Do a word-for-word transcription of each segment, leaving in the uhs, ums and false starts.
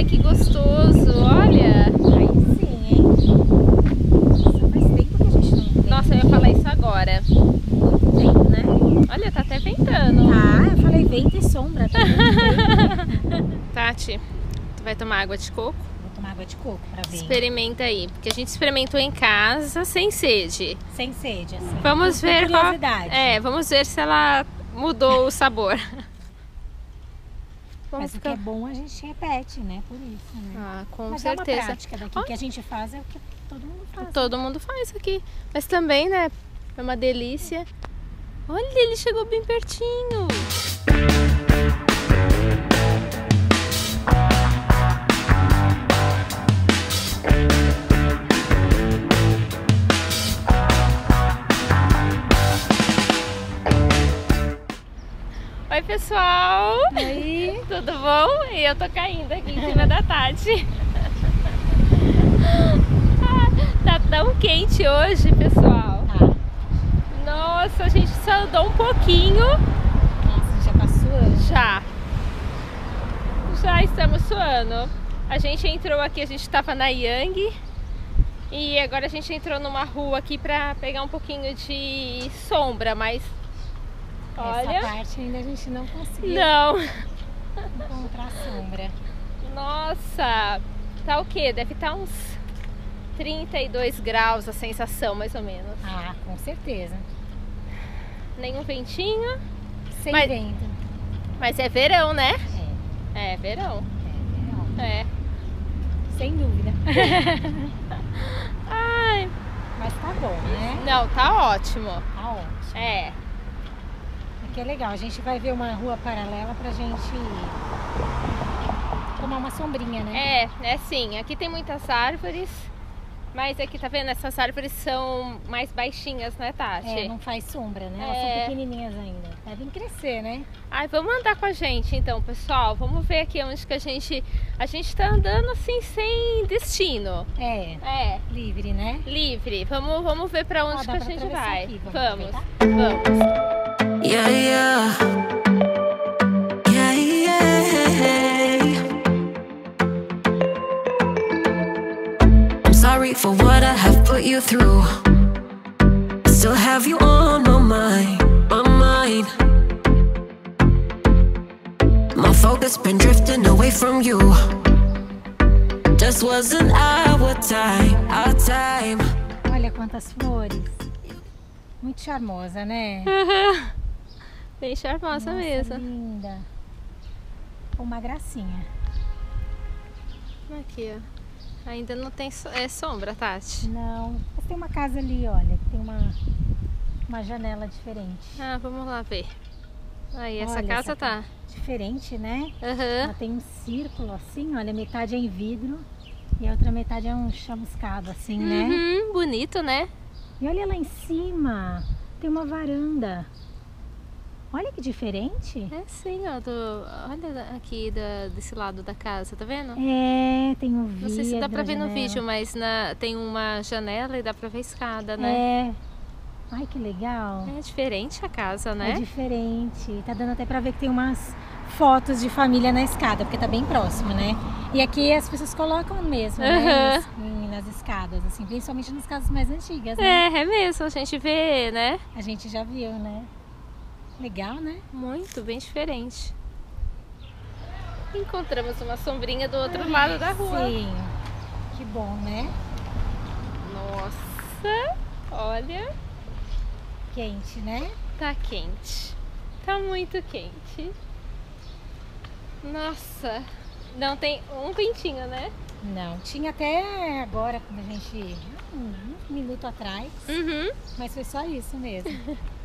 Ai, que gostoso, olha. Aí sim, hein? Nossa, faz tempo que a gente não vem. Nossa, eu ia falar isso agora. Muito tempo, né? Olha, tá até ventando. Tá, eu falei vento e sombra. Tá muito tempo. Tati, tu vai tomar água de coco? Vou tomar água de coco pra ver. Experimenta aí, porque a gente experimentou em casa sem sede. Sem sede, assim. Vamos por ver qual... curiosidade. É, vamos ver se ela mudou o sabor. Vamos Mas ficar... o que é bom a gente repete, né? Por isso, né? Ah, com Mas certeza. é uma prática daqui. Ó. O que a gente faz é o que todo mundo faz. Todo mundo faz aqui. Mas também, né? É uma delícia. Olha, ele chegou bem pertinho. Oi, pessoal! Oi! Tudo bom? E eu tô caindo aqui em cima da Tati. Tá tão quente hoje, pessoal. Tá. Nossa, a gente só andou um pouquinho. Nossa, já tá suando. Já. Já estamos suando. A gente entrou aqui, a gente tava na Yang. E agora a gente entrou numa rua aqui pra pegar um pouquinho de sombra, mas... Olha... Essa parte ainda a gente não conseguiu Não. encontrar sombra. Nossa, tá o quê? Deve estar uns trinta e dois graus a sensação, mais ou menos. Ah, com certeza. Nenhum ventinho, Sem Mas- vento. mas é verão, né? É, É, verão. é, verão. É. Sem dúvida. Ai, Mas tá bom, né? não, tá ótimo. Tá ótimo. É. Aqui é legal. A gente vai ver uma rua paralela pra gente tomar uma sombrinha, né? É, é sim. Aqui tem muitas árvores, mas aqui, tá vendo? Essas árvores são mais baixinhas, né, Tati? É, não faz sombra, né? Elas É. são pequenininhas ainda. Devem crescer, né? Ai, vamos andar com a gente então, pessoal. Vamos ver aqui onde que a gente... A gente tá andando assim, sem destino. É, É, livre, né? livre. Vamos, vamos ver pra onde Ó, que dá a pra gente atravessar vai. aqui, vamos Vamos, aproveitar? vamos. Yeah, yeah. Yeah, yeah. I'm sorry for what I have put you through. I still have you on my mind, my mind. My focus been drifting away from you. Just wasn't our time, our time. Olha quantas flores. Muito charmosa, né? Bem charmosa Nossa, mesmo. linda. Uma gracinha. Aqui, ó. Ainda não tem so- é sombra, Tati. Não, mas tem uma casa ali, olha, que tem uma, uma janela diferente. Ah, vamos lá ver. Aí, essa Olha, casa essa tá. Diferente, né? Aham. Ela tem um círculo assim, olha, metade é em vidro e a outra metade é um chamuscado assim, né? Uhum, bonito, né? E olha lá em cima, tem uma varanda. Olha que diferente. É sim, ó. Do, olha aqui da, desse lado da casa, tá vendo? É, tem um vidro. Não sei se dá pra a ver no janela. vídeo, mas na, tem uma janela e dá pra ver escada, né? É. Ai, que legal. É, diferente a casa, É né? diferente. Tá dando até pra ver que tem umas fotos de família na escada, porque tá bem próximo, né? E aqui as pessoas colocam mesmo, né? Aham. Nas, em- nas escadas, assim, principalmente nas casas mais antigas, né? É, é mesmo, a gente vê, né? A gente já viu, né? Legal, né? Muito, bem diferente. Encontramos uma sombrinha do outro lado da rua. Sim. Que bom, né? Nossa, olha, Quente, né? tá quente. Tá muito quente. Nossa, não tem um ventinho, né? Não, tinha até agora, quando a gente... Um, um minuto atrás, Uhum, mas foi só isso mesmo.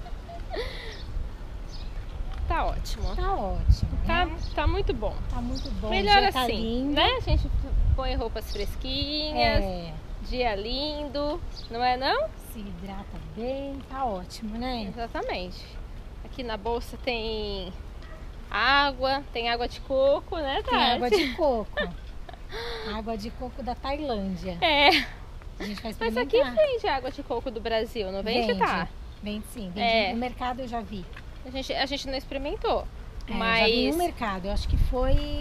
tá ótimo. Tá ótimo, Tá, né? tá muito bom. Tá muito bom. Melhor o dia tá assim, lindo. né? A gente põe roupas fresquinhas, É, dia lindo, não é não? se hidrata bem, tá ótimo, né? Exatamente. Aqui na bolsa tem água, tem água de coco, né, Tati? Tem água de coco. Água de coco da Tailândia. É, A gente vai mas experimentar. aqui vende água de coco do Brasil, não vende, tá? Vende sim, vende. É. No mercado eu já vi. A gente, a gente não experimentou, É, eu mas... já vi no mercado, eu acho que foi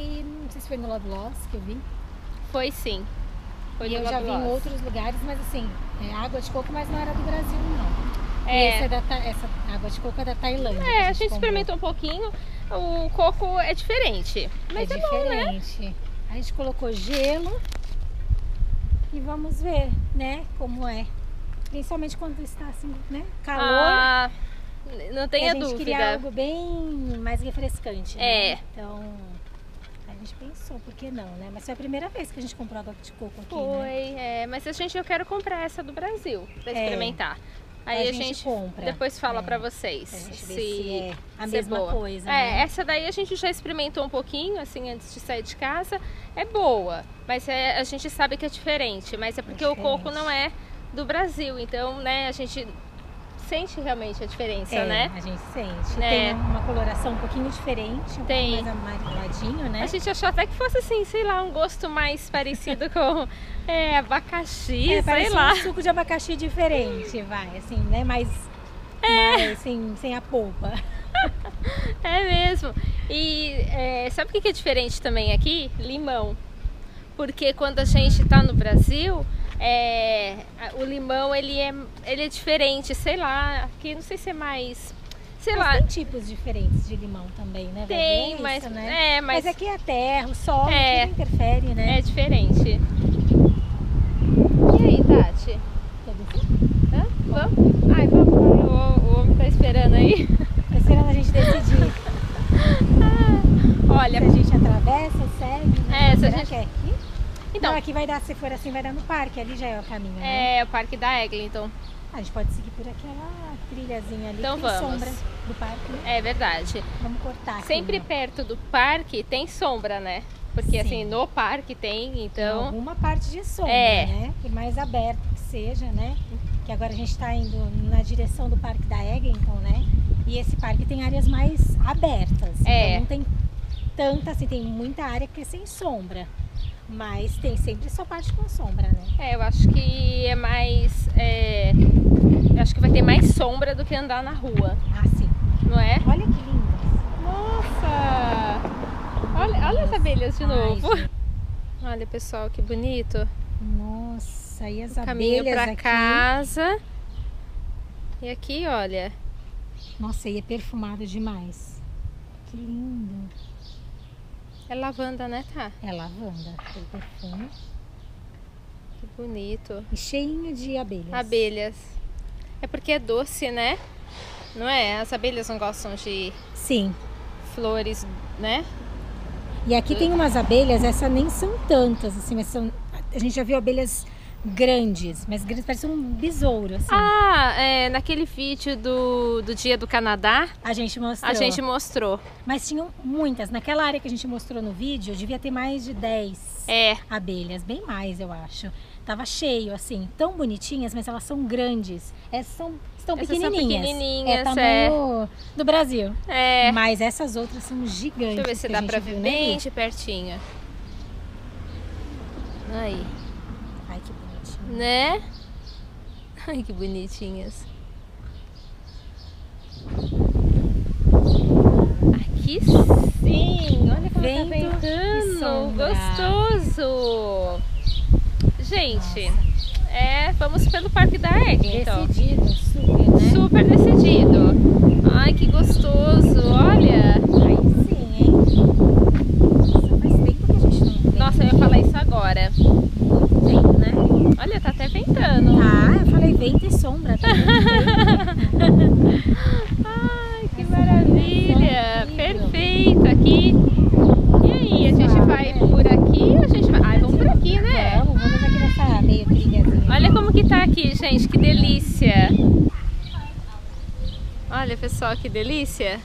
não sei se foi no Love Loss que eu vi. Foi sim. Foi E no eu já vi Love em Loss. outros lugares, mas assim, é água de coco, mas não era do Brasil, não. É. E essa, é da, Ta- essa água de coco é da Tailândia. que É, a gente comprou. experimentou um pouquinho. O coco é diferente. Mas é, é bom, né? diferente. A gente colocou gelo e vamos ver, né, como é. Principalmente quando está assim, né, calor. Ah, não e tenha a gente dúvida. queria algo bem mais refrescante, né? É. Então, a gente pensou, por que não, né? Mas foi a primeira vez que a gente comprou água de coco aqui, Foi, né? é, mas a gente, eu quero comprar essa do Brasil pra É. experimentar. Aí A a gente gente, compra. depois fala É. pra vocês Pra gente se, ver se é a se é mesma boa. coisa, É, né? essa daí a gente já experimentou um pouquinho, assim, antes de sair de casa. É boa, mas é, a gente sabe que é diferente. Mas é porque o diferente. coco não é do Brasil, então, né, a gente sente realmente a diferença, É, né? a gente sente. É. Tem uma coloração um pouquinho diferente, um Tem. pouco mais amareladinho, né? A gente achou até que fosse assim, sei lá, um gosto mais parecido com é, abacaxi, É, sei parece lá. um suco de abacaxi diferente, vai, assim, né? Mais, É. mais sem, sem a polpa. É mesmo. E é, sabe o que que é diferente também aqui? Limão. Porque quando a gente tá no Brasil, é, o limão ele é, ele é diferente, sei lá. Aqui não sei se é mais, sei Mas lá. tem tipos diferentes de limão também, né? Vai Tem, ver mas isso, né? é, mas, Mas aqui é a terra, o sol, É. tudo interfere, né? é diferente. E aí, Tati? Quer dizer, Hã? Vamos? Ai, vamos. O, o homem tá esperando aí. tá esperando a gente decidir Olha, se a gente atravessa, segue, né? É, se a Será gente- que é aqui? então, Não, aqui vai dar, se for assim, vai dar no parque, ali já é o caminho, né? é o Parque da Eglinton. A gente pode seguir por aquela trilhazinha ali, Então que tem vamos. sombra do parque, né? É verdade. Vamos cortar aqui, Sempre né? perto do parque tem sombra, né? Porque Sim. assim, no parque tem, Tem então. alguma parte de sombra, É. né? E mais aberto que seja, né? Que agora a gente está indo na direção do Parque da Eglinton, né? E esse parque tem áreas mais abertas. É. Então não tem tanta, assim, tem muita área que é sem sombra. Mas tem sempre só parte com sombra, né? É, eu acho que é mais. é, eu acho que vai ter mais sombra do que andar na rua, Ah, sim. não é? Olha que lindas. Nossa! Olha, olha as abelhas de Ai, novo. gente. Olha, pessoal, que bonito. Nossa, e as Caminho abelhas pra aqui. casa. E aqui, olha. Nossa, e é perfumado demais. Que lindo. É lavanda, né, tá? É lavanda, tem perfume. Que bonito. E cheinho de abelhas. Abelhas. É porque é doce, né? Não é? As abelhas não gostam de Sim. flores, né? E aqui tem umas abelhas, essas nem são tantas, assim, mas são. A gente já viu abelhas grandes, mas grandes, parecem um besouro, assim. Ah, é, naquele vídeo do, do Dia do Canadá, A gente mostrou. a gente mostrou. Mas tinham muitas. Naquela área que a gente mostrou no vídeo, devia ter mais de dez É, abelhas, bem mais, eu acho. Tava cheio, assim, tão bonitinhas, mas elas são grandes. Essas são, estão Essas são pequenininhas. pequenininhas, é tamanho do Brasil. é. Mas essas outras são gigantes. Deixa eu ver se que dá a gente pra viu, ver né, bem Gui? de pertinho. Aí, Ai, que bonitinho. né? Ai, que bonitinhas. Aqui sim! Olha como Vento tá e ventando! sombra. Gostoso! Gente, é, vamos pelo Parque da Eglinton. Decidido, super, né? Super decidido. Ai, que gostoso! Olha! Aí sim, hein? Nossa, faz tempo que a gente não vem. Nossa, eu ia falar isso agora. Muito tempo, né? Olha, tá até ventando. Ah, eu falei vento e sombra. Tá muito tempo. Ai, que Essa maravilha! é incrível. Perfeito aqui. E aí, a gente vai por aqui ou a gente vai... Ai, vamos por aqui, né? Vamos, vamos aqui nessa meio trilhazinha. Olha como que tá aqui, gente, que delícia! Olha, pessoal, que delícia!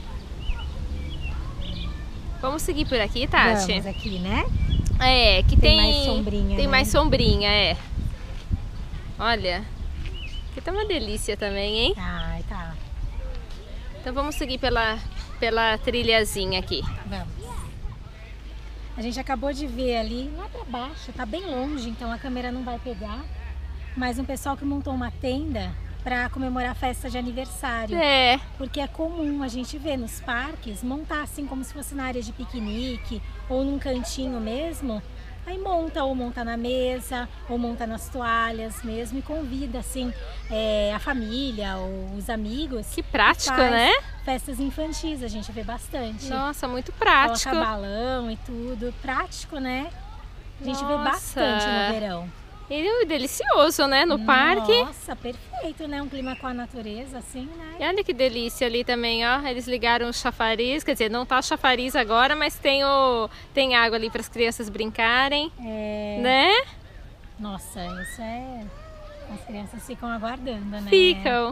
Vamos seguir por aqui, Tati? Vamos aqui, né? É, que Tem tem... mais sombrinha, Tem né? mais sombrinha, é. Olha, aqui tá uma delícia também, hein? Ai, tá. Então vamos seguir pela, pela trilhazinha aqui. Vamos. A gente acabou de ver ali, lá pra baixo, tá bem longe, então a câmera não vai pegar. Mas um pessoal que montou uma tenda para comemorar a festa de aniversário. É. Porque é comum a gente ver nos parques montar assim como se fosse na área de piquenique ou num cantinho mesmo. Aí monta, ou monta na mesa, ou monta nas toalhas mesmo e convida assim é, a família ou os amigos. Que prático, faz né? Festas infantis, a gente vê bastante. Nossa, muito prático. Coloca balão e tudo. Prático, né? A gente Nossa. vê bastante no verão. E é delicioso, né? No parque. Nossa, perfeito, né? Um clima com a natureza, assim, né? E olha que delícia ali também, ó. Eles ligaram o chafariz, quer dizer, não tá chafariz agora, mas tem, o... tem água ali para as crianças brincarem, É... né? Nossa, isso é... As crianças ficam aguardando, né? Ficam.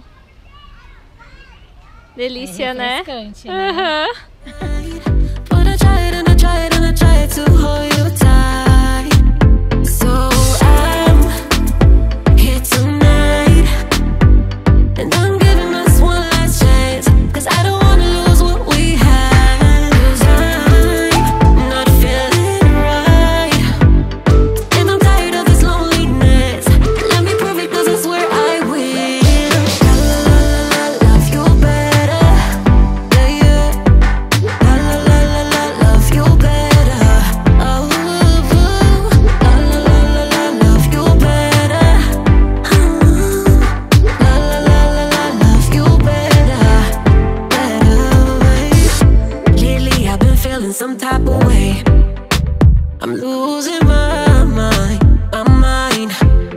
Delícia, é né? refrescante, né? Uhum. But I tried and I tried and I tried to hold you tight. So I'm here tonight, and I'm giving us one last chance, 'cause I don't wanna lose what we had. 'Cause I'm not feeling right, and I'm tired of this loneliness. Let me prove it, 'cause I swear I will. La la la la, love you better. Yeah, yeah. La la la la la, love you better. Oh, oh. La la la la la, love you better. La la la la la, love you better. Better. Lately I've been feeling some type of way. I'm losing my mind, my mind.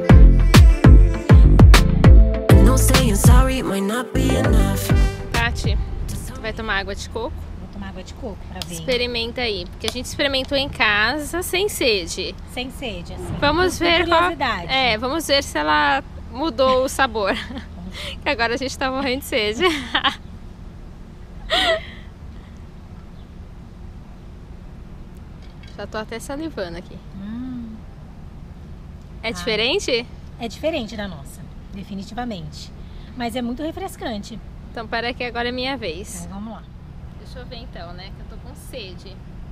I know saying sorry might not be enough. Tati, tu vai tomar água de coco? Vou tomar água de coco pra ver. Experimenta aí, porque a gente experimentou em casa sem sede. Sem sede, assim. Vamos Com ver qual... curiosidade. É, vamos ver se ela mudou o sabor. Que agora a gente tá morrendo de sede. Já tô até salivando aqui. Hum, É diferente? é diferente da nossa, definitivamente. Mas é muito refrescante. Então para que agora é minha vez. Então vamos lá. Deixa eu ver então, né? Que eu tô com sede.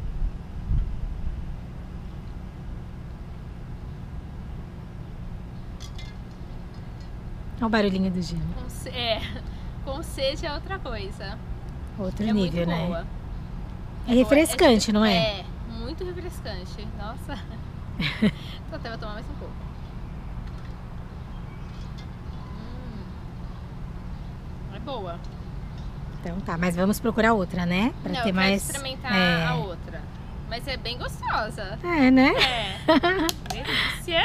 Olha o barulhinho do gelo. Com se- É, com sede é outra coisa. Outro É nível, muito né? boa. É refrescante, não é? É, muito refrescante. Nossa. Então até vou tomar mais um pouco. Hum. É boa. Então tá, mas vamos procurar outra, né? Pra Não, ter eu mais. quero experimentar é... a outra. Mas é bem gostosa. É, né? É. Delícia.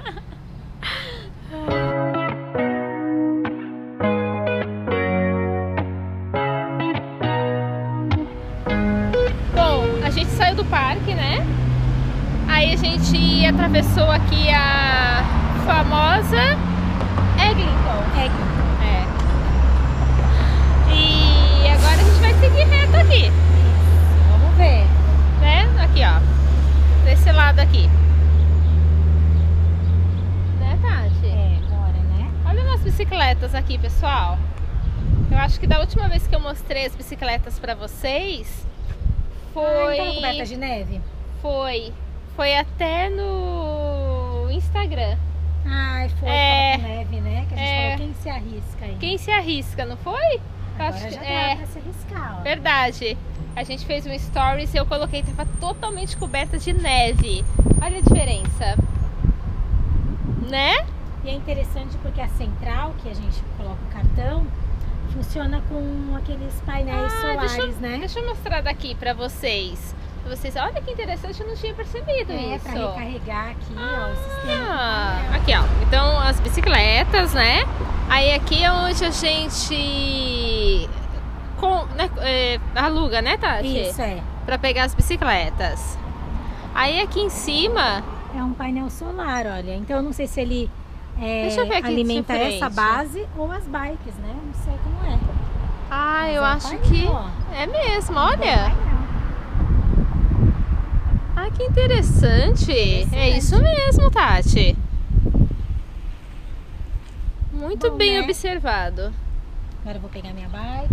Bom, a gente saiu do parque, né? Aí a gente atravessou aqui a famosa Eglinton. É, É. E agora a gente vai seguir reto aqui, vamos ver. né? Aqui, ó. Desse lado aqui. Né, Tati? É, bora, né? Olha umas bicicletas aqui, pessoal. Eu acho que da última vez que eu mostrei as bicicletas pra vocês Ah, então foi coberta de neve? foi foi até no Instagram. Ai, foi É. com neve, né? Que a gente É. falou quem se arrisca aí. Quem se arrisca, não foi? Eu Agora acho que- já dá é. pra se arriscar, ó. Verdade. A gente fez um stories e eu coloquei, tava totalmente coberta de neve. Olha a diferença. Né? E é interessante porque a central, que a gente coloca o cartão, funciona com aqueles painéis Ah, solares, deixa, eu- né? deixa eu mostrar daqui pra vocês. Pra vocês, olha que interessante, eu não tinha percebido É, isso. pra recarregar aqui, ó, o sistema. Ah, do painel. aqui ó, então as bicicletas, né? Aí aqui é onde a gente com, né, é, aluga, né, Tati? Isso, é. Pra pegar as bicicletas. Aí aqui em cima, É um painel solar, olha. Então eu não sei se ele é, Deixa eu ver aqui de alimenta frente. essa base ou as bikes, né? Não sei como é. ah, Mas eu é um acho painel, que ó. é mesmo, É um olha. painel. Ah, que interessante. É Interessante. isso mesmo, Tati. Muito Bom, bem né? observado. Agora eu vou pegar minha bike.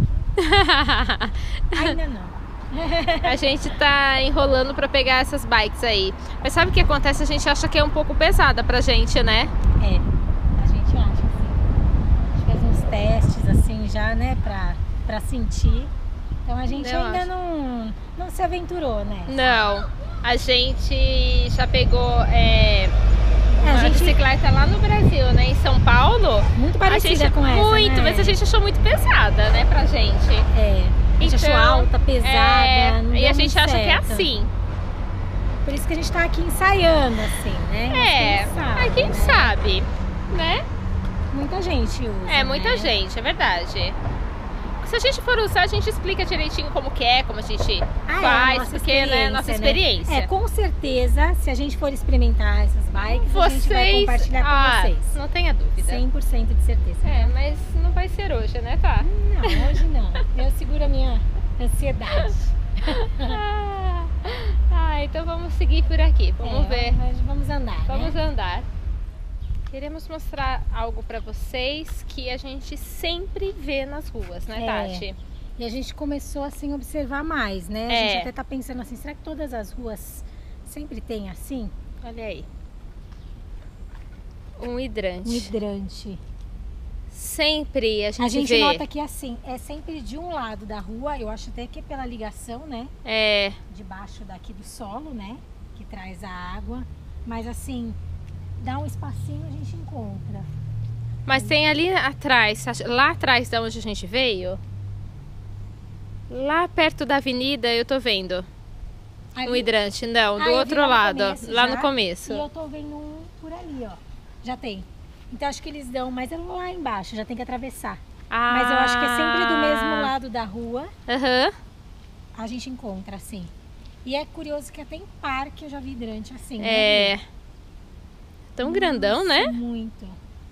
Ainda não. A gente tá enrolando pra pegar essas bikes aí. Mas sabe o que acontece? A gente acha que é um pouco pesada pra gente, né? É, a gente acha assim. Acho que as uns testes, assim, já, né, pra, pra sentir. Então a gente Eu ainda acho. não, não se aventurou, né? Não, a gente já pegou é, É, uma a gente- bicicleta lá no Brasil, né? Em São Paulo. Muito A parecida gente, com essa, muito, né? mas a gente achou muito pesada, né, pra gente. É, a gente achou Então, alta, pesada, É, não e deu a gente muito acha que é certo. assim. Por isso que a gente tá aqui ensaiando, assim, né? Mas É, quem sabe, aí quem né? sabe, né? Muita gente usa, É, muita né? gente, é verdade. Se a gente for usar, a gente explica direitinho como que é, como a gente Ah, é, faz, nossa porque né, nossa experiência. É, com certeza, se a gente for experimentar essas bikes, a gente vai Vocês, compartilhar com ah, vocês. não tenha dúvida. cem por cento de certeza. É, mas não vai ser hoje, né, tá? Não, hoje não. Eu seguro a minha ansiedade. Ah, ah, então vamos seguir por aqui, vamos É, ver, Vamos, vamos andar, vamos né? andar. Queremos mostrar algo pra vocês que a gente sempre vê nas ruas, né, É. Tati? E a gente começou assim a observar mais, né? A É. gente até tá pensando assim, será que todas as ruas sempre tem assim? Olha aí. Um Um hidrante. hidrante. Sempre a gente, A gente vê. nota que assim, é sempre de um lado da rua, eu acho até que é pela ligação, né? É, Debaixo daqui do solo, né? Que traz a água. Mas assim, dá um espacinho a gente encontra. mas tem ali atrás, lá atrás da onde a gente veio, lá perto da avenida eu tô vendo um Ali- hidrante, não, do Ah, eu vi outro lá no lado, começo lá já, no começo. E eu tô vendo um por ali, ó. Já tem. Então acho que eles dão, mas é lá embaixo, já tem que atravessar. Ah, Mas eu acho que é sempre do mesmo lado da rua, Aham. a gente encontra assim. E é curioso que até em parque eu já vi hidrante assim. né, É. Bia? Tão grandão, Nossa, né? Muito.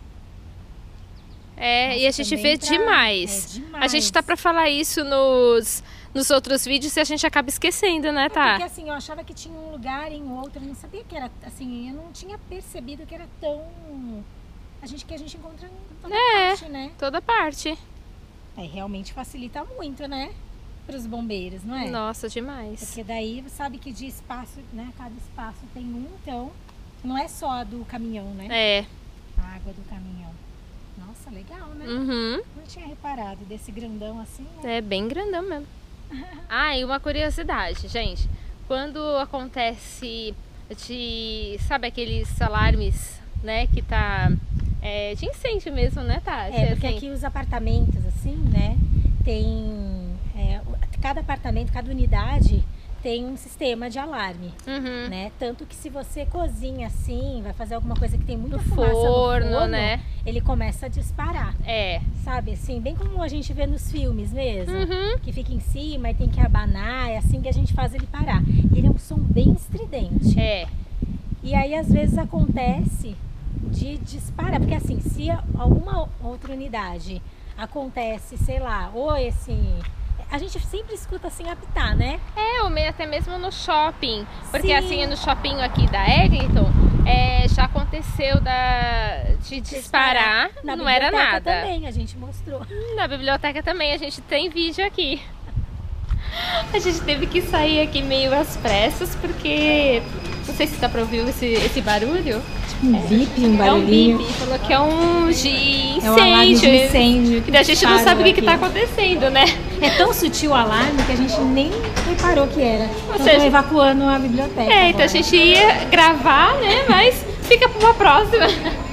É, Nossa, e a gente também vê pra- demais. é demais. A gente tá pra falar isso nos, nos outros vídeos e a gente acaba esquecendo, né, É tá? porque assim, eu achava que tinha um lugar em outro, eu não sabia que era assim, eu não tinha percebido que era tão. A gente que a gente encontra em toda É. parte, né? Toda parte. É, realmente facilita muito, né? Para os bombeiros, não é? Nossa, demais. Porque daí você sabe que de espaço, né? Cada espaço tem um, então não é só a do caminhão, né? É. A água do caminhão. Nossa, legal, né? Uhum. Não tinha reparado desse grandão assim, né? É bem grandão mesmo. Ah, e uma curiosidade, gente. Quando acontece de, sabe aqueles alarmes, né, que tá é, de incêndio mesmo, né, Tati? É, porque Assim, aqui os apartamentos, assim, né? Tem. é, cada apartamento, cada unidade tem um sistema de alarme. Uhum. Né? Tanto que se você cozinha assim, vai fazer alguma coisa que tem muita No fumaça forno, no forno, né? ele começa a disparar, É. sabe? Assim, bem como a gente vê nos filmes mesmo, Uhum. que fica em cima e tem que abanar, é assim que a gente faz ele parar. E ele é um som bem estridente. É. E aí às vezes acontece de disparar, porque assim, se alguma outra unidade acontece, sei lá, ou esse... A gente sempre escuta assim apitar, né? É, ou me- até mesmo no shopping. Porque Sim. assim, no shopping aqui da Eddington, é, já aconteceu da, de disparar, Na não era biblioteca nada. também, a gente mostrou. Na biblioteca também, a gente tem vídeo aqui. A gente teve que sair aqui meio às pressas, porque... Não sei se dá pra ouvir esse, esse barulho. Um bip, um É um bip, falou que é um de incêndio. É um alarme de incêndio. E daí a gente não disparou sabe o que, que tá aqui. acontecendo, né? É tão sutil o alarme que a gente nem reparou que era. Então seja- tô evacuando a biblioteca. É, então agora. a gente ia gravar, né? Mas fica pra uma próxima.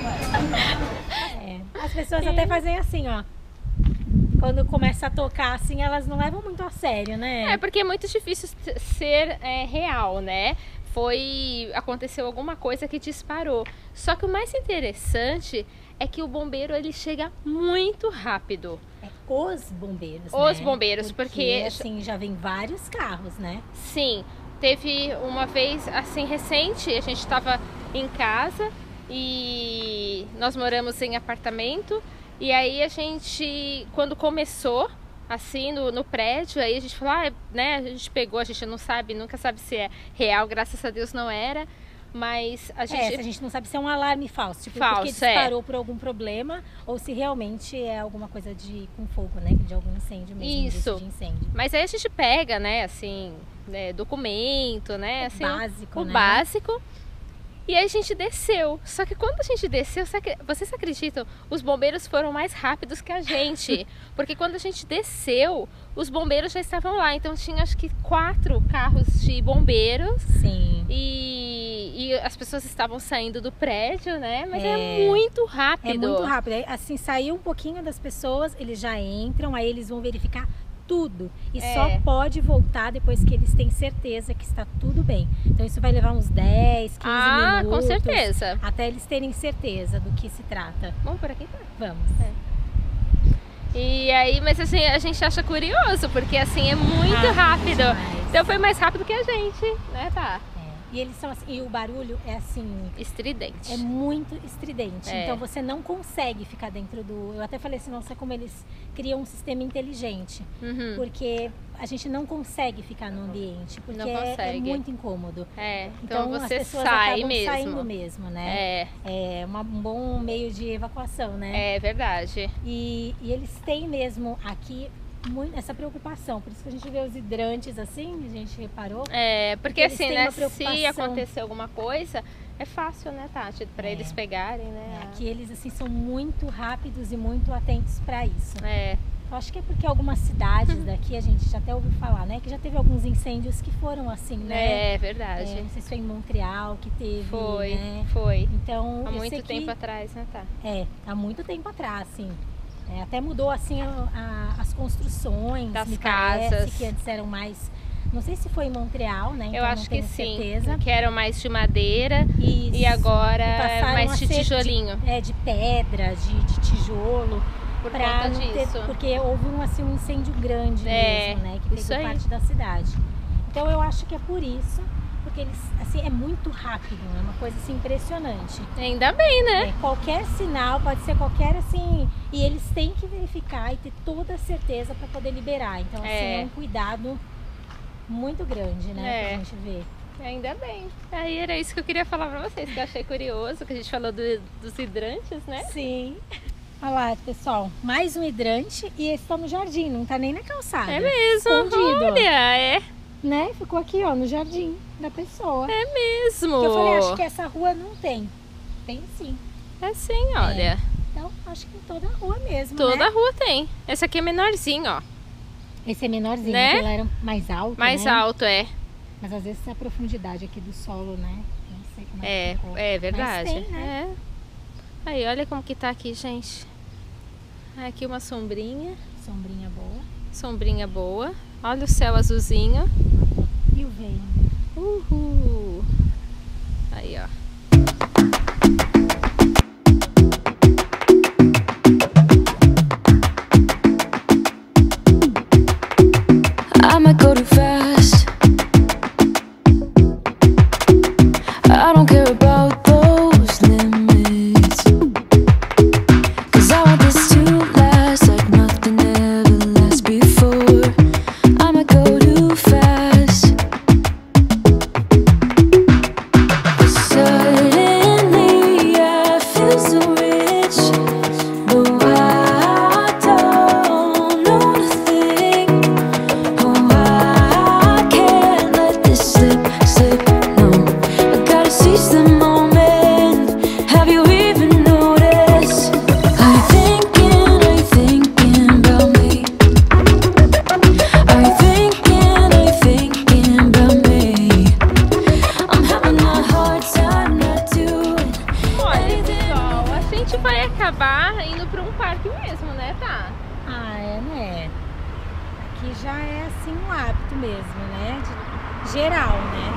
É. As pessoas até fazem assim, ó. Quando começa a tocar assim, elas não levam muito a sério, né? É porque é muito difícil t- ser é, real, né? Foi aconteceu alguma coisa que disparou. Só que o mais interessante é que o bombeiro ele chega muito rápido. É os bombeiros, Os né? bombeiros, porque- assim, já vem vários carros, né? Sim, teve uma vez assim recente, a gente estava em casa e nós moramos em apartamento e aí a gente, quando começou assim no, no prédio, aí a gente falou, ah, né, a gente pegou, a gente não sabe, nunca sabe se é real, graças a Deus não era, mas a gente... É, se a gente não sabe se é um alarme falso, tipo, Falso, porque é. disparou por algum problema ou se realmente é alguma coisa de com fogo, né? De algum incêndio mesmo, Isso. indício de incêndio. Mas aí a gente pega, né, assim, né, documento, né, assim, Básico, o né? básico. E aí a gente desceu. Só que quando a gente desceu, vocês acreditam? Os bombeiros foram mais rápidos que a gente. Porque quando a gente desceu, os bombeiros já estavam lá. Então tinha acho que quatro carros de bombeiros. Sim. E, e as pessoas estavam saindo do prédio, né? Mas é, É. muito rápido. É muito rápido. Aí, assim, saiu um pouquinho das pessoas, eles já entram, aí eles vão verificar tudo. E É. só pode voltar depois que eles têm certeza que está tudo bem. Então isso vai levar uns dez, quinze Ah, minutos. com certeza. Até eles terem certeza do que se trata. Vamos por aqui? Tá? Vamos. E aí, mas assim, a gente acha curioso, porque assim, é muito Rápido rápido. demais. Então foi mais rápido que a gente, né, tá? É. E eles são assim, e o barulho é assim, Estridente. é muito estridente. É. Então você não consegue ficar dentro do. Eu até falei assim, nossa, como eles criam um sistema inteligente. Uhum. Porque a gente não consegue ficar no ambiente, porque Não é, é consegue. muito incômodo. É, então, Então, as você pessoas sai acabam mesmo. saindo mesmo, né? É, É uma- um bom meio de evacuação, né? é verdade. E, e eles têm mesmo aqui muito essa preocupação. Por isso que a gente vê os hidrantes assim, a gente reparou. É, porque Eles assim, têm né, uma se preocupação. acontecer alguma coisa, é fácil, né, Tati, pra É. eles pegarem, né? Aqui eles assim são muito rápidos e muito atentos para isso. É, Eu acho que é porque algumas cidades daqui a gente já até ouviu falar, né? Que já teve alguns incêndios que foram assim, né? é verdade. É, não sei se foi em Montreal que teve, Foi, né? foi. Então, Há esse muito aqui- tempo atrás, né, tá? É, há muito tempo atrás, sim. É, até mudou assim a- a- as construções Das me casas. parece, que antes eram mais. Não sei se foi em Montreal, né? Então Eu acho não que tenho sim, certeza. que eram mais de madeira Isso. e agora E é passaram mais a de ser tijolinho. De, é, de pedra, de, de tijolo. Por pra conta não ter- disso. porque houve um, assim, um incêndio grande É, mesmo, né? Que isso pegou aí. parte da cidade. Então eu acho que é por isso, porque eles, assim, é muito rápido, é uma coisa assim impressionante. Ainda bem, né? É, qualquer sinal, pode ser qualquer assim, e eles têm que verificar e ter toda a certeza para poder liberar. Então assim, É. é um cuidado muito grande, né, É. pra gente ver. Ainda bem. Aí era isso que eu queria falar pra vocês, que eu achei curioso, que a gente falou do- dos hidrantes, né? Sim. Olha lá, pessoal, mais um hidrante e esse tá no jardim, não tá nem na calçada. É mesmo, Escondido. olha, é, Né? Ficou aqui, ó, no jardim da pessoa. é mesmo. Porque eu falei, acho que essa rua não tem. Tem sim. É sim, olha. Então, acho que em toda a rua mesmo, Toda né? a rua tem. Esse aqui é menorzinho, ó. Esse é menorzinho, Né? aquele era mais alto, Mais né? alto, é. Mas às vezes a profundidade aqui do solo, né? Não sei como é É, que ficou. é verdade. Mas tem, né? É. Aí, olha como que tá aqui, gente. Aqui uma sombrinha. Sombrinha boa. Sombrinha boa. Olha o céu azulzinho. E o vento. Uhul. Aí, ó. I might go too fast. I don't care about those limits, 'cause I want this to last like nothing ever lasts before. I might go too fast. Suddenly I feel so rich, though I don't know a thing. Oh, I can't let this slip, slip, no. I gotta seize the moment. Have you even noticed? Are you thinking, are you thinking about me? Are you thinking, are you thinking about me? I'm having a hard time not doing Olha, pessoal, a gente vai acabar indo pra um parque mesmo, né, tá? Ah, é, né? Aqui já é assim um hábito mesmo, né? De geral, né?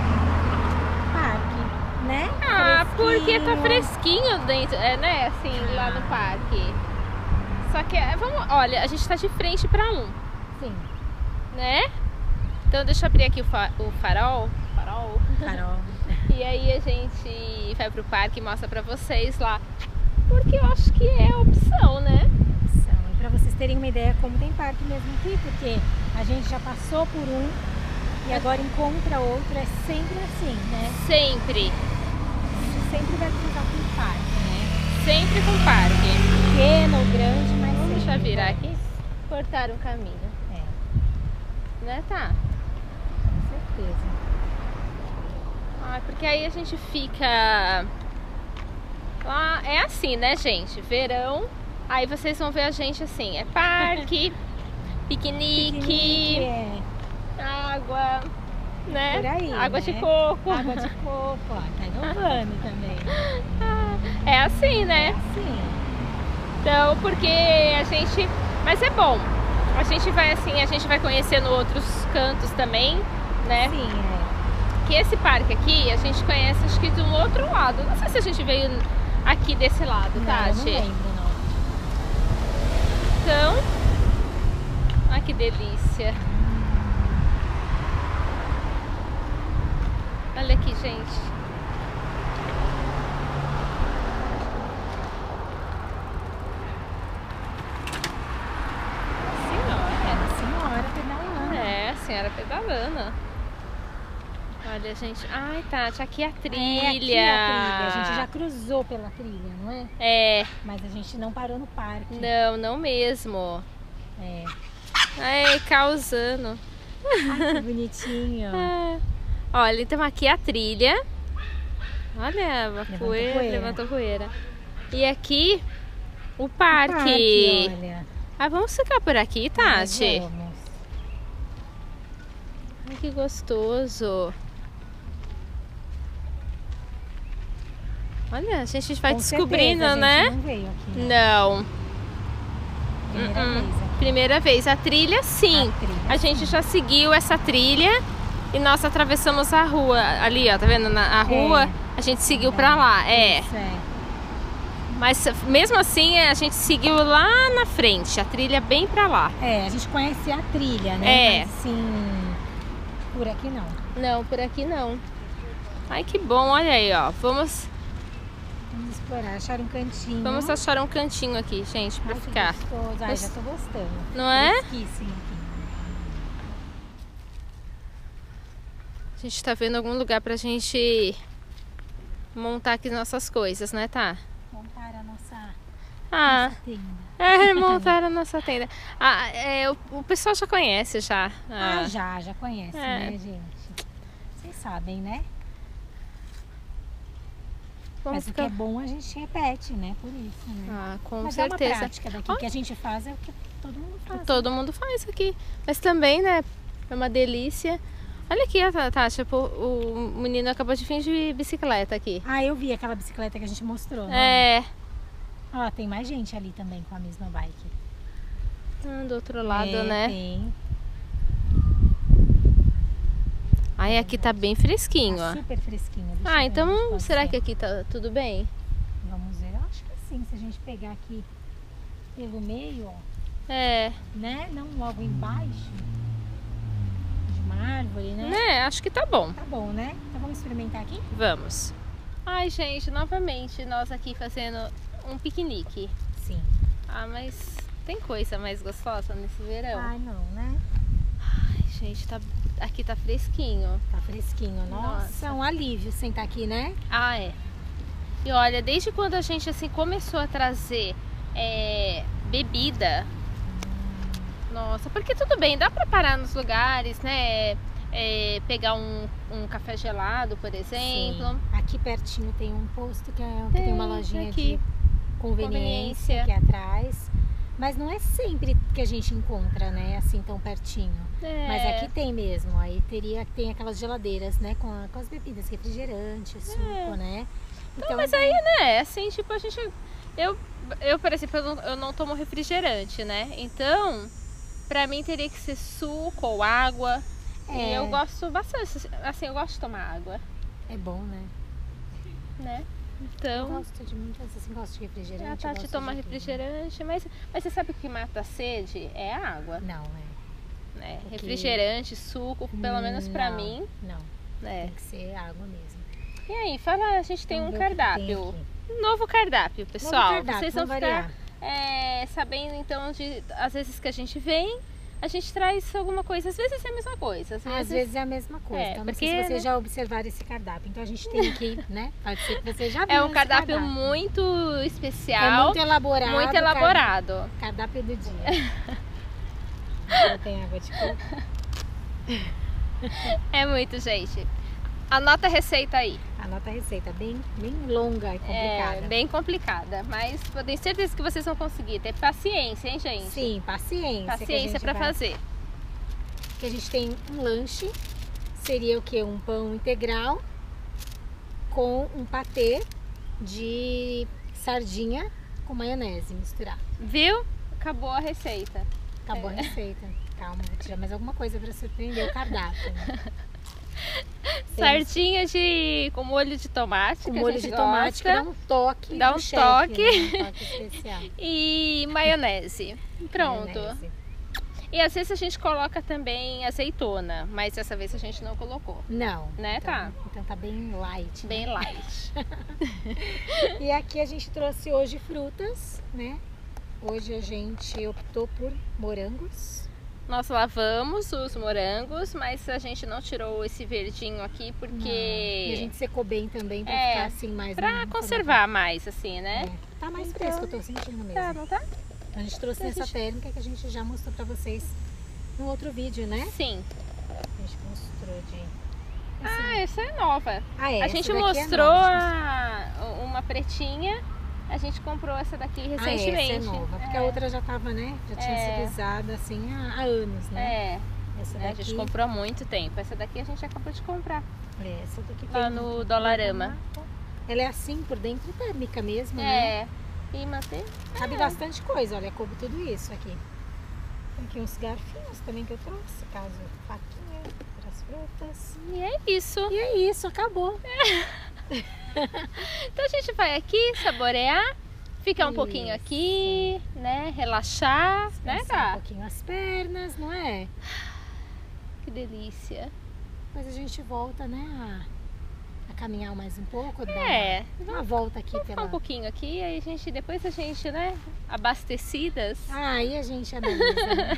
Parque, né? Ah, porque tá Fresquinho. fresquinho dentro, é, né, assim, lá no parque. Só que, é, vamos, olha, a gente tá de frente pra um, Sim, né? Então deixa eu abrir aqui o, fa- o farol. Farol. Carol. E aí a gente vai pro parque e mostra pra vocês lá. Porque eu acho que é a opção, né? São. E pra vocês terem uma ideia como tem parque mesmo aqui, porque a gente já passou por um e agora encontra outro, é sempre assim, né? Sempre. A gente sempre vai cruzar com o parque, né? Sempre com parque. Pequeno ou grande, mas Vamos sempre deixar virar vai. aqui. Cortar o caminho. É, Né, tá? com certeza. Ah, porque aí a gente fica lá, é assim, né, gente? Verão, aí vocês vão ver a gente assim, é parque, piquenique, Piquenique, é. água, né? Por aí, água né? de coco. Água de coco, ó, tá inovando também. É assim, né? É assim. Então, porque a gente... Mas é bom. A gente vai assim, a gente vai conhecendo outros cantos também, né? Sim, é. Que esse parque aqui, a gente conhece acho que do outro lado. Não sei se a gente veio aqui desse lado, Não, Tati. não lembro, não. Então, olha que delícia. Olha aqui, gente. É, a senhora pedalando. Olha, gente. Ai, Tati, aqui é a trilha. É, aqui é a trilha. A gente já cruzou pela trilha, não é? É. Mas a gente não parou no parque. Não, não mesmo. É. Ai, causando. Ai, que bonitinho. É. Olha, então aqui é a trilha. Olha, a Levantou poeira, poeira. levantou poeira. E aqui, o parque. O parque, olha. Ah, vamos ficar por aqui, Tati? Ah, vamos. Ai, que gostoso. Olha, a gente vai Com descobrindo, certeza, a né? gente não veio aqui, né? Não. Primeira Uh-uh. vez aqui. Primeira vez. A trilha, sim. A trilha, A gente sim. já seguiu essa trilha e nós atravessamos a rua. Ali, ó, tá vendo? Na a rua, É. a gente seguiu pra lá. É. Isso, é. Mas mesmo assim, a gente seguiu lá na frente. A trilha bem pra lá. É, a gente conhece a trilha, né? É. Mas assim, por aqui não. Não, por aqui não. Ai, que bom. Olha aí, ó. Vamos, Vamos explorar, achar um cantinho. vamos achar um cantinho aqui, gente, pra Ai, que ficar. gostoso. Ai, Gost- já tô gostando. Não é? Fresquíssimo aqui. A gente tá vendo algum lugar pra gente montar aqui nossas coisas, né, tá? Montar a nossa, Ah, nossa tenda. é, montar a nossa tenda. Ah, é, o, o pessoal já conhece já. Ah, Ah, já, já conhece, É. né, gente? Vocês sabem, né? vamos Mas o que ficar... é bom a gente repete, né? Por isso, né? Ah, com Mas é uma certeza. prática daqui. O que a gente faz é o que todo mundo faz. Todo mundo faz aqui. Mas também, né, é uma delícia. Olha aqui, a Tati, o, o menino acabou de vir de bicicleta aqui. Ah, eu vi aquela bicicleta que a gente mostrou, né? É, Ó, tem mais gente ali também com a mesma bike. ah, do outro lado, É, né? Tem. Ai, aqui tá bem fresquinho, Tá ó. super fresquinho. Deixa eu Ah, ver então onde pode será ser. que aqui tá tudo bem? Vamos ver. Eu acho que sim. Se a gente pegar aqui pelo meio, ó, É, né? Não logo embaixo de uma árvore, né? né? Acho que tá bom. Tá bom, né? Então vamos experimentar aqui? Vamos. Ai, gente, novamente nós aqui fazendo um piquenique. Sim. Ah, mas tem coisa mais gostosa nesse verão? Ai, não, né? Ai, gente, tá... aqui tá fresquinho. Tá fresquinho. Nossa, Nossa. um alívio sentar aqui, né? Ah, é. E olha, desde quando a gente assim começou a trazer é, bebida, nossa, porque tudo bem, dá pra parar nos lugares, né? É, pegar um, um café gelado, por exemplo. Sim. Aqui pertinho tem um posto que, é, que tem, Tem, uma lojinha aqui. de conveniência, Conveniência. aqui atrás. Mas não é sempre que a gente encontra, né? Assim tão pertinho. É, Mas aqui tem mesmo. Aí teria, tem aquelas geladeiras, né? Com, a- com as bebidas, refrigerante, suco, né? Então, mas aí, né, assim, tipo, a gente... Eu, eu por exemplo, eu não, eu não tomo refrigerante, né? Então, pra mim teria que ser suco ou água. E É. eu gosto bastante, assim, eu gosto de tomar água, é bom, né? né? Eu Então, gosto de muitas, assim, gosto de refrigerante. a eu Tati gosto toma de tudo. refrigerante, mas, mas você sabe o que mata a sede? É a água, Não, é. né? Porque- Refrigerante, suco, pelo menos pra Não, mim, Não, né? tem que ser água mesmo. E aí, fala, a gente tem Vamos um ver o que tem cardápio, aqui. um novo cardápio, pessoal. Novo cardápio, Vocês vão vamos ficar variar. é, sabendo, então, de às vezes que a gente vem, a gente traz alguma coisa, às vezes é a mesma coisa, às vezes... Às vezes é a mesma coisa. É, então, não porque, sei se vocês né? já observaram esse cardápio. Então a gente tem que, né? Pode ser que vocês já É viram um esse cardápio muito É especial, muito elaborado. muito car- elaborado. Cardápio do dia. Agora tem água de coco. É muito, gente. Anota a receita aí. Anota a receita, bem, bem longa e complicada. É, bem complicada, mas eu tenho certeza que vocês vão conseguir. Ter paciência, hein, gente? Sim, paciência. Paciência para vai... fazer. Que a gente tem um lanche, seria o que? Um pão integral com um patê de sardinha com maionese misturado. Viu? Acabou a receita. Acabou é. a receita. Calma, vou tirar mais alguma coisa para surpreender o cardápio. Né? Sardinha de com molho de tomate, com que molho a gente de tomate, gosta. que dá um toque, dá um chefe, toque, né? Um toque especial. E maionese. Pronto. Maionese. E às vezes a gente coloca também azeitona, mas dessa vez a gente não colocou. Não. Né, então, tá? Então tá bem light. Bem né? light. E aqui a gente trouxe hoje frutas, né? Hoje a gente optou por morangos. Nós lavamos os morangos, mas a gente não tirou esse verdinho aqui porque... Não. E a gente secou bem também pra é, ficar assim mais... Pra conservar mais, assim, né? É. Tá mais Então, fresco, eu tô sentindo mesmo. Tá, não tá? A gente trouxe A essa gente- térmica que a gente já mostrou pra vocês no outro vídeo, né? Sim. A gente mostrou de... Ah, essa é nova. Ah, é, a essa gente daqui é mostrou nova, a- uma pretinha, a gente comprou essa daqui Ah, recentemente. essa é nova, porque a outra já tava, né? Já tinha É. sido usada assim há, há anos, né? É, Essa né, a daqui, gente comprou há muito tempo. Essa daqui a gente acabou de comprar. é, essa daqui Lá tem no um- Dollarama. Ela é assim por dentro, térmica mesmo, né? É. E mantém. Cabe bastante coisa, olha, coube tudo isso aqui. Tem aqui uns garfinhos também que eu trouxe, caso faquinha para as frutas. E é isso. E é isso, acabou. Então a gente vai aqui saborear, ficar um Isso. pouquinho aqui, né? Relaxar, né, Descansar um Tá? pouquinho as pernas, não é? Que delícia. Mas a gente volta, né, a, a caminhar mais um pouco, dar É, uma, uma volta aqui vamos ficar pela... um pouquinho aqui, aí a gente, depois a gente, né, abastecidas. Ah, aí a gente analisa, né?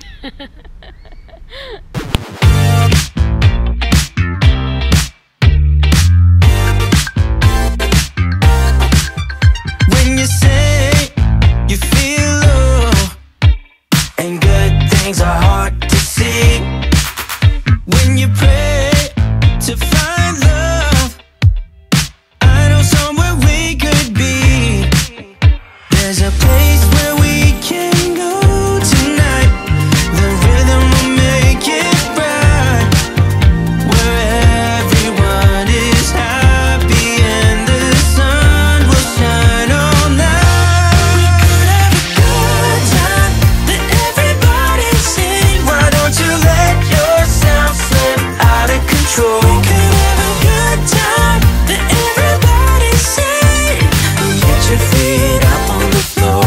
When you say you feel low and good things are hard to see, when you pray to find love, I know somewhere we could be. There's a place where we can go tonight. The rhythm will make it right, where everyone is happy and the sun will shine all night. We could have a good time, let everybody sing. Why don't you let yourself slip out of control? We could have a good time, let everybody sing. Get your feet up on the floor.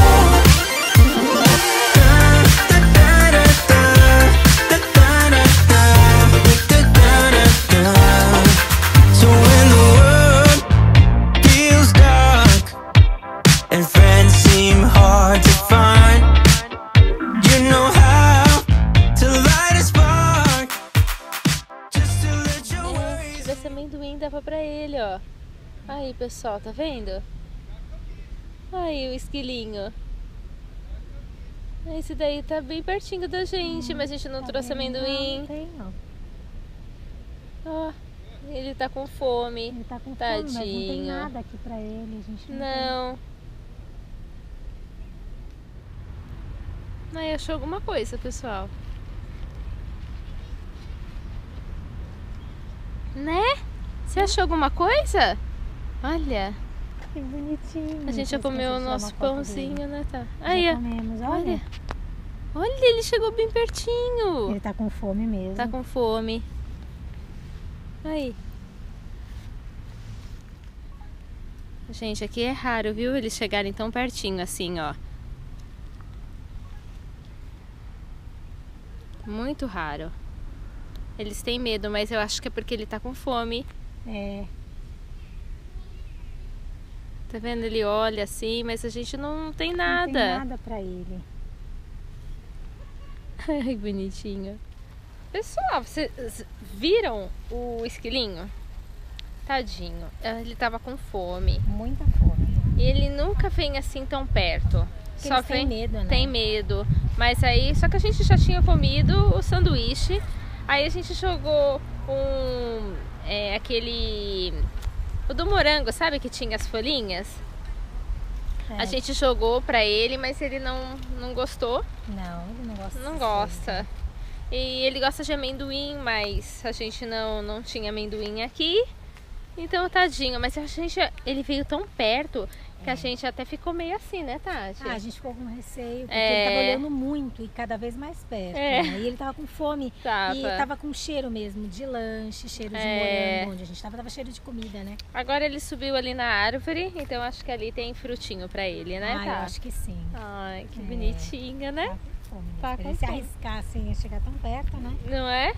So when the world feels dark and friends seem hard to find, you know how to light a spark, just to let your Se worries. tivesse amendoim, dava pra ele, ó. Aí, pessoal, tá vendo? Aí, o esquilinho. Esse daí tá bem pertinho da gente, mas a gente não trouxe amendoim. Não tem, não. Ó, ele tá com fome. Ele tá com fome, Tadinho. mas não tem nada aqui pra ele, a gente não, Não. Aí achou alguma coisa, pessoal. Né? Você achou alguma coisa? Olha, tem. Que bonitinho. a gente já Eu esqueci comeu o de tirar nosso uma foto pãozinho, dele. né? Tá. Já Aí, ó. comemos, olha. Olha. Olha, ele chegou bem pertinho. Ele tá com fome mesmo. Tá com fome. Aí. Gente, aqui é raro, viu? Eles chegarem tão pertinho assim, ó. Muito raro. Eles têm medo, mas eu acho que é porque ele tá com fome. É, Tá vendo? Ele olha assim, mas a gente não tem não nada. tem nada pra ele. Ai, bonitinho. Pessoal, vocês viram o esquilinho? Tadinho. Ele tava com fome. Muita fome. E ele nunca vem assim tão perto. Porque Só eles têm vem, medo, né? tem medo. Mas aí, só que a gente já tinha comido o sanduíche. Aí a gente jogou um é aquele... O do morango, sabe que tinha as folhinhas? É. A gente jogou pra ele, mas ele não, não gostou. Não, ele não gosta. Não dessas gosta. coisas, né? E ele gosta de amendoim, mas a gente não, não tinha amendoim aqui. Então, tadinho. Mas a gente, ele veio tão perto que a gente até ficou meio assim, né, Tati? Ah, a gente ficou com receio, porque É. ele tava olhando muito e cada vez mais perto. É. Né? E ele tava com fome. Tava. E tava com cheiro mesmo de lanche, cheiro de É. morango. Onde a gente tava, tava cheiro de comida, né? Agora ele subiu ali na árvore, então acho que ali tem frutinho pra ele, né, ah, eu Tati? acho que sim. Ai, que É. bonitinha, né? Tá com fome. Tá Pra com ele se fome. arriscar assim, a chegar tão perto, né? Não é?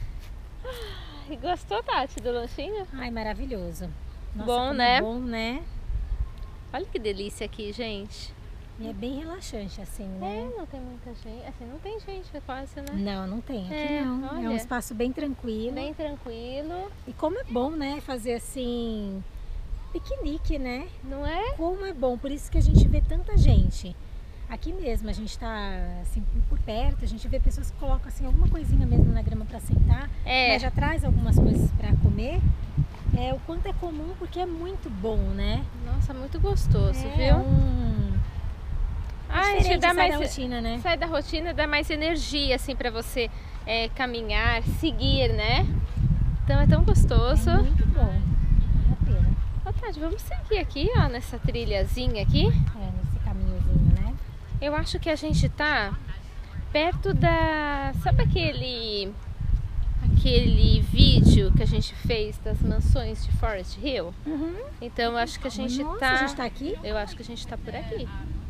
Ai, gostou, Tati, do lanchinho? Ai, maravilhoso. Nossa, Bom, como né? é bom, né? Olha que delícia aqui, gente. E é bem relaxante, assim, né? É, não tem muita gente. Assim, não tem gente quase, né? Não, não tem. Aqui É, não. É um olha. espaço bem tranquilo. Bem tranquilo, E como é bom, né? Fazer assim, piquenique, né? não é? Como é bom. Por isso que a gente vê tanta gente. Aqui mesmo, a gente tá assim por perto, a gente vê pessoas que colocam assim alguma coisinha mesmo na grama para sentar, É. mas já traz algumas coisas para comer. É o quanto é comum, porque é muito bom, né? Nossa, muito gostoso, é viu? Um... Ah, é gente, diferente dá sai mais da rotina, né? sai da rotina, dá mais energia assim para você é, caminhar, seguir, né? Então é tão gostoso. É muito bom. Vale a pena. Ó, Tati, vamos seguir aqui, ó, nessa trilhazinha aqui. É, nesse caminhozinho, né? Eu acho que a gente tá perto da... Sabe aquele... Aquele vídeo que a gente fez das mansões de Forest Hill? Uhum. Então eu acho que a gente Nossa, tá... a gente tá aqui? Eu acho que a gente tá por aqui.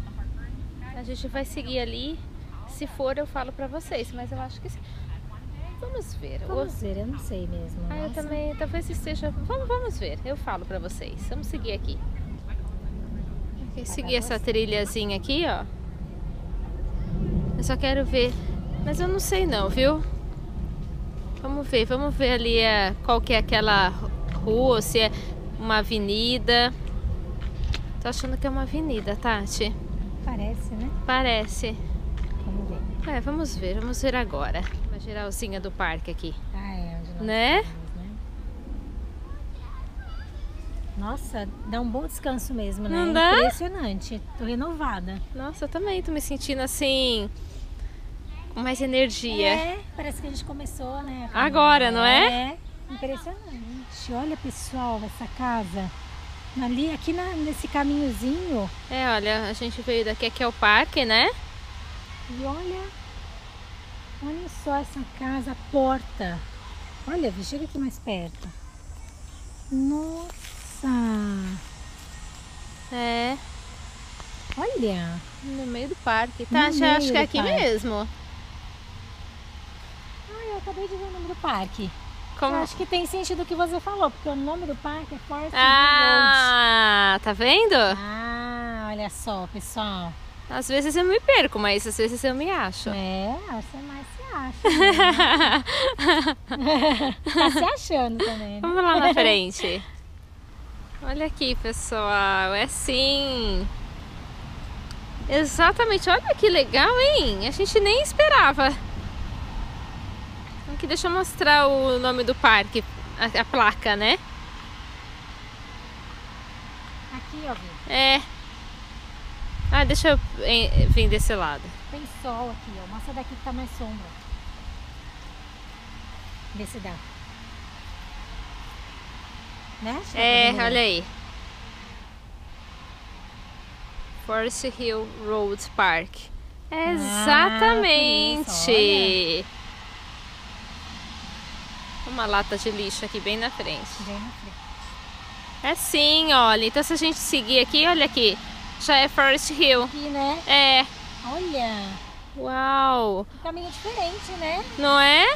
A gente vai seguir ali. Se for, eu falo pra vocês, mas eu acho que sim. Vamos ver. Vamos ver, eu não sei mesmo. Ah, eu Nossa. também, talvez esteja... Vamos, vamos ver, eu falo pra vocês. Vamos seguir aqui. Ok, seguir essa trilhazinha aqui, ó. Eu só quero ver, mas eu não sei não, viu? Vamos ver, vamos ver ali é, qual que é aquela rua, se é uma avenida. Tô achando que é uma avenida, Tati. Parece, né? Parece. Vamos ver. É, vamos ver, vamos ver agora. Uma geralzinha do parque aqui. Ah, é onde nós Né? estamos, né? Nossa, dá um bom descanso mesmo, né? Não dá? Impressionante. Tô renovada. Nossa, eu também tô me sentindo assim, com mais energia. É, parece que a gente começou, né? a Agora, caminhar. não é? É, impressionante. Olha, pessoal, essa casa. Ali, aqui na- nesse caminhozinho. É, olha, a gente veio daqui, aqui é o parque, né? E olha, olha só essa casa, a porta. Olha, Vi, chega aqui mais perto. Nossa, É, olha. no meio do parque. No Tá, já meio acho que é do aqui parque. mesmo. Ai, eu acabei de ver o nome do parque. Como... Eu acho que tem sentido o que você falou, porque o nome do parque é Forest Hill Road. Ah, tá vendo? Ah, olha só, pessoal. Às vezes eu me perco, mas às vezes eu me acho. É, você mais se acha. Né? Tá se achando também, né? Vamos lá na frente. Olha aqui, pessoal. É sim. Exatamente. Olha que legal, hein? A gente nem esperava. Aqui, deixa eu mostrar o nome do parque, a, a placa, né? Aqui, ó, Vi. É. Ah, deixa eu em- vir desse lado. Tem sol aqui, ó. Mostra daqui que tá mais sombra. Vê se dá. Né? Deixa eu É, ver. olha aí. Forest Hill Road Park. Ah, Exatamente. por isso, Uma lata de lixo aqui bem na frente. Bem na frente. É sim, olha. Então se a gente seguir aqui, olha aqui. Já é Forest Hill. Aqui, né? É. Olha, Uau. um caminho diferente, né? Não é?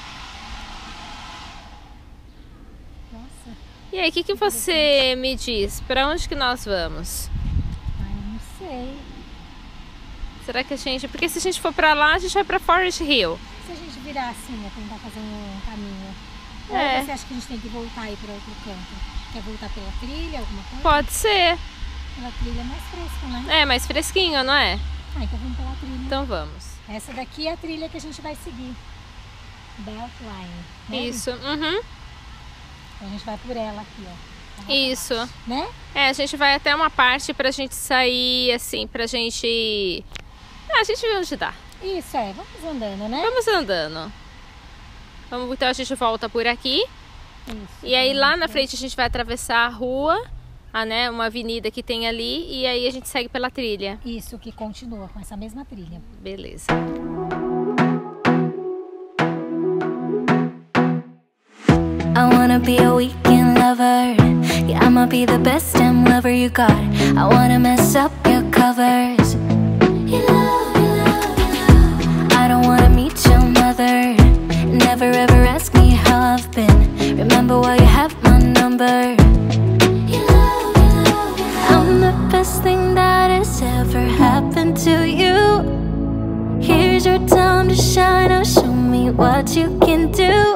Nossa, E aí, o que, que você me diz? Pra onde que nós vamos? ai, eu não sei. Será que a gente... Porque se a gente for pra lá, a gente vai pra Forest Hill. Se a gente virar assim, né? Tentar fazer um caminho. É. Ou você acha que a gente tem que voltar aí para outro canto? Quer voltar pela trilha, alguma coisa? Pode ser. Pela trilha é mais fresca, né? É, mais fresquinho, não é? Ah, então vamos pela trilha. Então vamos. Essa daqui é a trilha que a gente vai seguir. Beltline. Né? Isso. Uhum. Então a gente vai por ela aqui, ó. Isso. Né? É, a gente vai até uma parte pra gente sair, assim, pra gente... Ah, a gente vê onde dá. Isso, é. Vamos andando, né? Vamos andando. Vamos, então a gente volta por aqui. Isso. E aí lá na frente a gente vai atravessar a rua, a, né, uma avenida que tem ali, e aí a gente segue pela trilha. Isso, que continua com essa mesma trilha. Beleza. I wanna be a weekend lover. Yeah, I'ma be the best damn lover you got. I wanna mess up your covers. You love, you love, you love. I don't wanna meet your mother. Never ever ask me how I've been. Remember why you have my number. You love, you love, you love. I'm the best thing that has ever happened to you. Here's your time to shine. Now show me what you can do.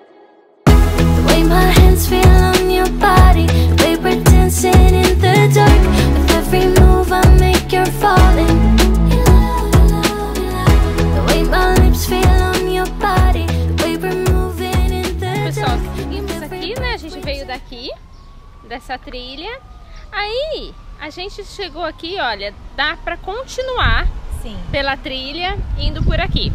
My hands feel on your body, the way we're dancing in the dark. With every move I make, you're falling. You love, you love, you love. The way my lips feel on your body, the way we're moving in the Pessoal, dark. seguimos aqui, né? A gente veio daqui, dessa trilha. Aí, a gente chegou aqui, olha, dá pra continuar Sim. pela trilha, indo por aqui.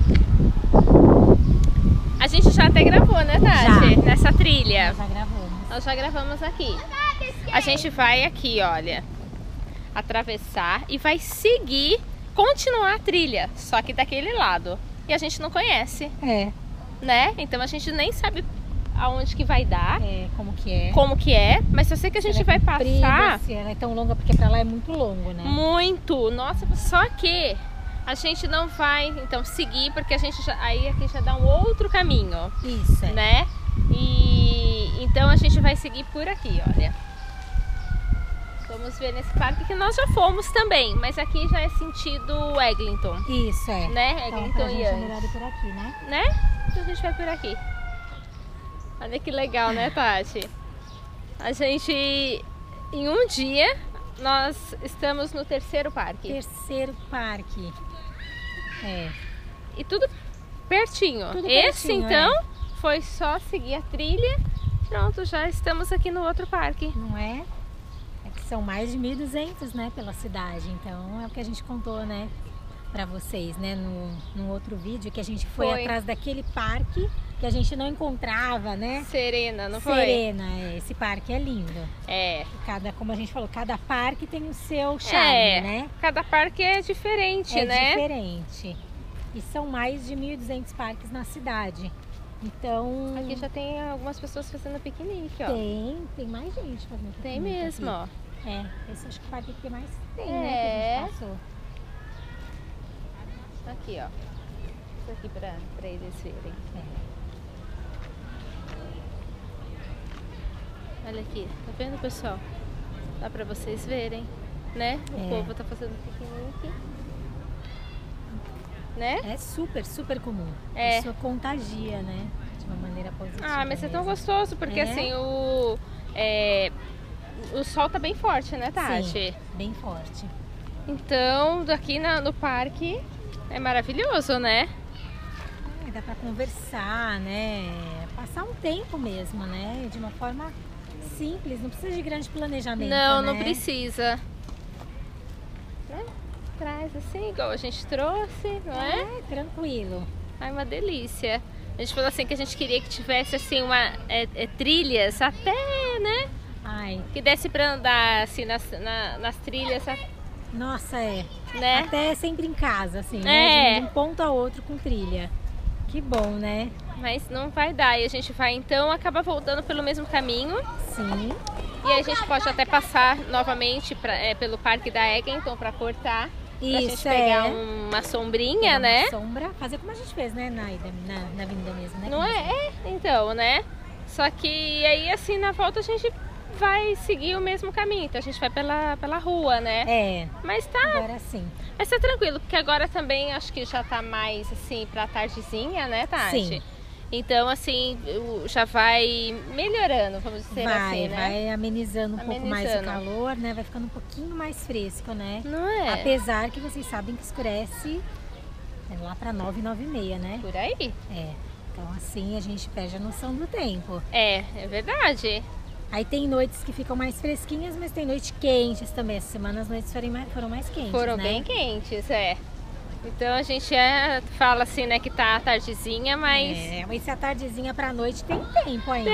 A gente já até gravou, né, Tati? Já. Nessa trilha. Nós já gravamos. Nós já gravamos aqui. A gente vai aqui, olha, atravessar e vai seguir, continuar a trilha, só que daquele lado. E a gente não conhece, É. né? Então a gente nem sabe aonde que vai dar, É, como que é. como que é, mas eu sei que a gente Ela vai é comprida, passar se ela é tão longa, porque pra lá é muito longo, né? muito. Nossa, só que a gente não vai, então, seguir, porque a gente já, aí aqui já dá um outro caminho, Isso, é. né? E então a gente vai seguir por aqui, olha. Vamos ver nesse parque que nós já fomos também, mas aqui já é sentido Eglinton, Isso, é. né? Então, Eglinton pra e gente é Young, melhor ir por aqui, né? né? Então a gente vai por aqui. Olha que legal, né, Tati? A gente, em um dia, nós estamos no terceiro parque. Terceiro parque. É. E tudo pertinho. Tudo Esse, pertinho, então, foi só seguir a trilha. Pronto, já estamos aqui no outro parque. Não é? É que são mais de mil e duzentos, né, pela cidade. Então é o que a gente contou, né, pra vocês, né, no, no outro vídeo, que a gente foi, Foi. atrás daquele parque que a gente não encontrava, né? Serena, não foi? Serena, é. Esse parque é lindo. É. Cada, como a gente falou, cada parque tem o seu charme, É, né? cada parque é diferente, É né? diferente. E são mais de mil e duzentos parques na cidade. Então, Aqui já tem algumas pessoas fazendo piquenique, ó. tem, tem mais gente fazendo Tem piquenique mesmo, ó. aqui. É, esse acho que é o parque que mais tem, É. né, que a gente passou. Aqui, ó. Isso aqui pra, pra eles verem. É. Olha aqui, tá vendo, pessoal? Dá pra vocês verem, né? O É. povo tá fazendo piquenique. Né? É super, super comum. É. Isso contagia, né? De uma maneira positiva. Ah, mas é tão mesmo. gostoso, porque É? assim, o, é, o sol tá bem forte, né, Tati? Sim, bem forte. Então, daqui na- no parque é maravilhoso, né? É, dá pra conversar, né? Passar um tempo mesmo, né? De uma forma simples, não precisa de grande planejamento. Não, né? não precisa. Né? Traz assim, igual a gente trouxe, não é? É, tranquilo. Ai, uma delícia. A gente falou assim que a gente queria que tivesse assim uma é, é, trilhas até, né? Ai, Que desse pra andar assim nas, na- nas trilhas, nossa, é. né? Até sempre em casa, assim, É. né? De um ponto a outro com trilha. Que bom, né? Mas não vai dar. E a gente vai então acabar voltando pelo mesmo caminho. Sim. E aí a gente pode até passar novamente pra, é, pelo Parque da Eglinton para cortar. Pra gente Isso, pegar é. uma sombrinha, Pegar uma né? sombra, fazer como a gente fez, né? Na, ida- na, na avenida mesmo, né? Não é? É, então, né? Só que aí assim na volta a gente vai seguir o mesmo caminho. Então a gente vai pela, pela rua, né? É, Mas tá, agora sim. mas tá tranquilo, porque agora também acho que já tá mais assim pra tardezinha, né, Tati? Sim. Então, assim, o- já vai melhorando, vamos dizer Vai, assim, né? vai amenizando um pouco mais o Amenizando. calor, né? Vai ficando um pouquinho mais fresco, né? Não é? Apesar que vocês sabem que escurece é lá para nove, nove e meia, né? Por aí. É. Então assim a gente perde a noção do tempo. É, é verdade. Aí tem noites que ficam mais fresquinhas, mas tem noites quentes também. Essa semana as noites foram mais, foram mais quentes, Foram né? bem quentes, é. Então a gente é, fala assim, né, que tá tardezinha, mas... É, mas se a tardezinha pra noite tem tempo ainda.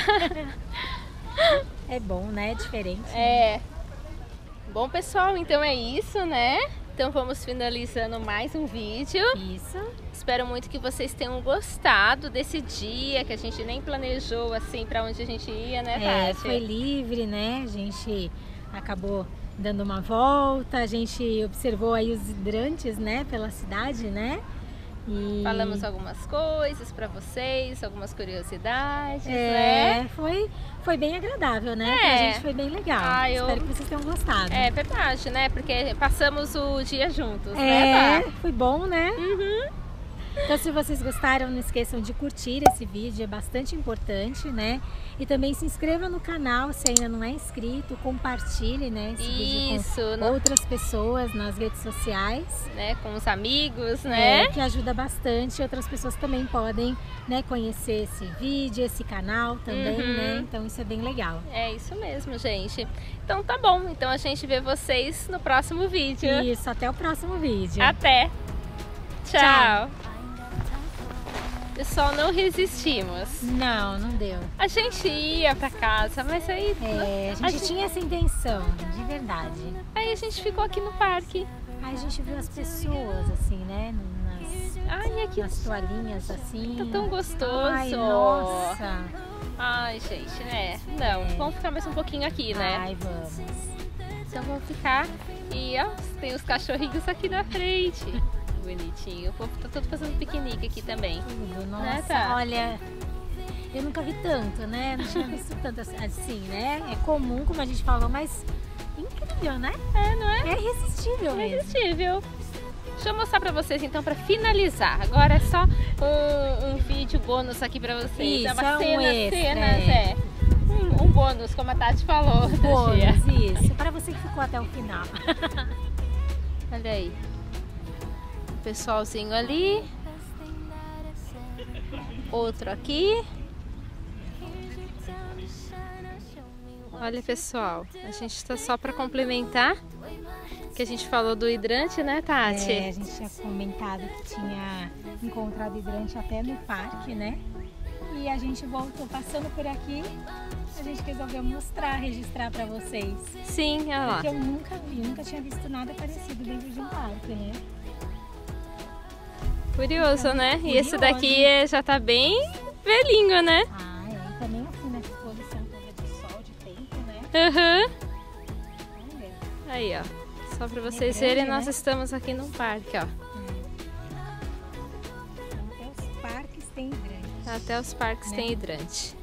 É bom, né? É diferente. É. Bom, pessoal, então é isso, né? Então vamos finalizando mais um vídeo. Isso. Espero muito que vocês tenham gostado desse dia, que a gente nem planejou assim pra onde a gente ia, né, É, Tati? foi livre, né? A gente acabou dando uma volta, a gente observou aí os hidrantes, né, pela cidade, né? E... Falamos algumas coisas pra vocês, algumas curiosidades, É, né? foi, foi bem agradável, né? É. Pra gente foi bem legal. Ah, eu- Espero que vocês tenham gostado. É verdade, né? Porque passamos o dia juntos, É, né, Tá? foi bom, né? Uhum. Então, se vocês gostaram, não esqueçam de curtir esse vídeo, é bastante importante, né? E também se inscreva no canal, se ainda não é inscrito, compartilhe, né, esse vídeo Isso, com no- outras pessoas nas redes sociais, né? Com os amigos, é, né? que ajuda bastante. Outras pessoas também podem, né, conhecer esse vídeo, esse canal também, Uhum. né? Então, isso é bem legal. É isso mesmo, gente. Então tá bom. Então a gente vê vocês no próximo vídeo. Isso, até o próximo vídeo. Até. Tchau. Tchau. Pessoal, não resistimos. Não, não deu. A gente ia pra casa, mas aí, É, a gente a gente- tinha essa intenção, de verdade. aí a gente ficou aqui no parque. Aí a gente viu as pessoas, assim, né? Nas, Ai, aqui nas toalhinhas, assim. tá tão gostoso. Ai, nossa. Ai, gente, né? Não, vamos ficar mais um pouquinho aqui, né? Ai, vamos. Então vamos ficar. E ó, tem os cachorrinhos aqui na frente. Bonitinho. O povo tá todo fazendo piquenique aqui também. Tudo, nossa. Né, Tá? Olha, eu nunca vi tanto, né? Não tinha visto tanto assim, né? É comum, como a gente falou, mas incrível, né? É, não é? É irresistível mesmo. Irresistível. Deixa eu mostrar pra vocês então pra finalizar. Agora é só um, um vídeo bônus aqui pra vocês. Isso, é uma é um cena, extra, cenas, é. é. Um, um bônus, como a Tati falou. Tia. Bônus, isso. Para você que ficou até o final. Olha aí. O pessoalzinho ali. Outro aqui. Olha, pessoal, a gente tá só pra complementar que a gente falou do hidrante, né, Tati? É, a gente tinha comentado que tinha encontrado hidrante até no parque, né? E a gente voltou passando por aqui, a gente resolveu mostrar, registrar pra vocês. Sim, olha lá. Porque eu nunca vi, nunca tinha visto nada parecido dentro de um parque, né? Curioso, né? E esse Curioso. daqui é- já tá bem velhinho, né? Ah, é. E também assim, nessa exposição toda de sol, de tempo, né? Aham. Olha. Aí, ó. Só pra vocês grande, verem, nós né? estamos aqui num parque, ó. Então, até os parques têm hidrante. Até os parques Né? tem hidrante.